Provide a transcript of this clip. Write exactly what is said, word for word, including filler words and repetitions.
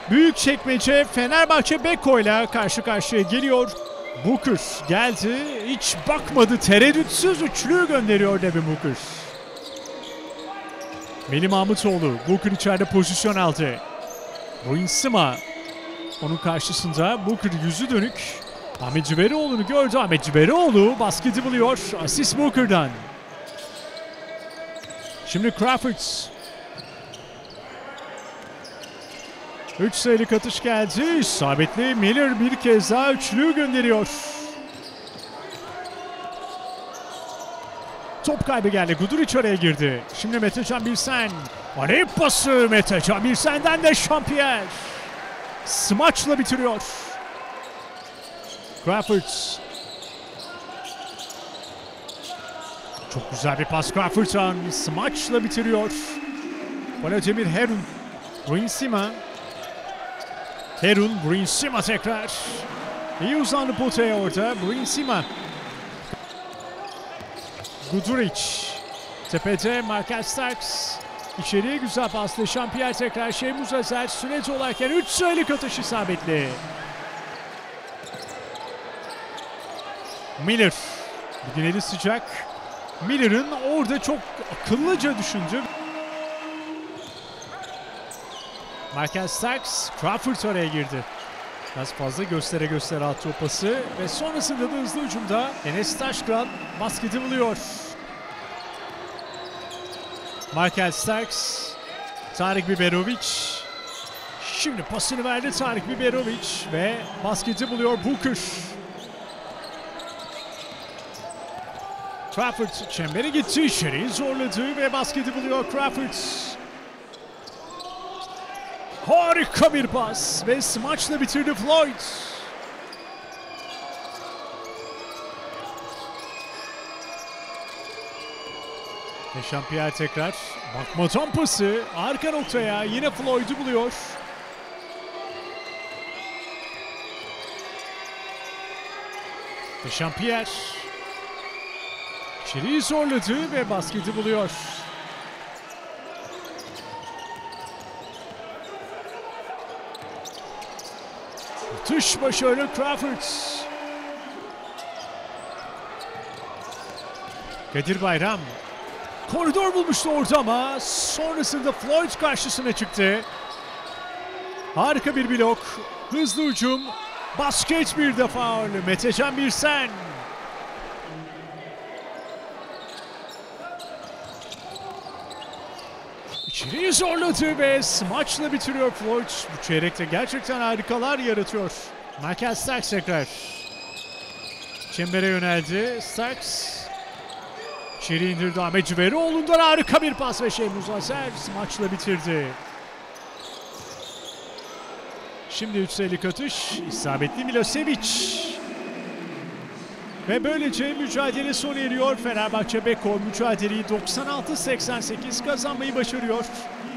Büyükçekmece Fenerbahçe Beko ile karşı karşıya geliyor. Booker geldi, hiç bakmadı, tereddütsüz üçlüyü gönderiyor Devin Booker. Melih Mahmutoğlu, Booker içeride pozisyon aldı. Bruinsima onun karşısında, Booker yüzü dönük. Ahmet Ciberoğlu'nu gördü, Ahmet Ciberoğlu basketi buluyor, asist Booker'dan. Şimdi Crawford. üç sayılık atış geldi, isabetli. Miller bir kez daha üçlüyü gönderiyor. Top kaybı geldi. Guduric araya girdi. Şimdi Metecan Birsen. Arayıp pası Metecan Birsen'den de Jean-Pierre. Smaçla bitiriyor. Crawford. Çok güzel bir pas Crawford'dan. Smaçla bitiriyor. Vladimir Herun. Bruinsima. Herun, Bruinsima tekrar. İyi uzandı potaya orada. Bruinsima. Guduric. Tepede Markel Starks. İçeriye güzel paslı. Jean-Pierre tekrar. Şeymuz Azer süre dolarken üç sayılık atış isabetli. Miller. Bugün eli sıcak. Miller'ın orada çok akıllıca düşündü. Markel Starks, Crawford oraya girdi. Biraz fazla göstere göstere attı o pası ve sonrasında da hızlı hücumda Enes Taşkıran basketi buluyor. Markel Starks, Tarık Biberovic. Şimdi pasını verdi Tarık Biberovic ve basketi buluyor Booker. Crawford çembere gitti, içeri zorladı ve basketi buluyor Crawford. Harika bir pas ve smaçla bitirdi Floyd. Ve Jean-Pierre tekrar bakmadan pası arka noktaya, yine Floyd'u buluyor. Ve Jean-Pierre içeriği zorladı ve basketi buluyor. Atış başarılı Crawford. Kadir Bayram. Koridor bulmuştu orada ama sonrasında Floyd karşısına çıktı. Harika bir blok. Hızlı hücum. Basket bir de faul. Metecan Birsen. İçeriği zorladı ve smaçla bitiriyor Floyd. Bu çeyrekte gerçekten harikalar yaratıyor. Markel Starks tekrar. Çembere yöneldi. Starks. İçeri indirdi Ahmet Ciberoğlu'ndan harika bir pas ve Şeymuz Azer smaçla bitirdi. Şimdi üç sayılık atış. İsabetli Milosevic. Ve böylece mücadele sona eriyor. Fenerbahçe Beko mücadeleyi doksan altı seksen sekiz kazanmayı başarıyor.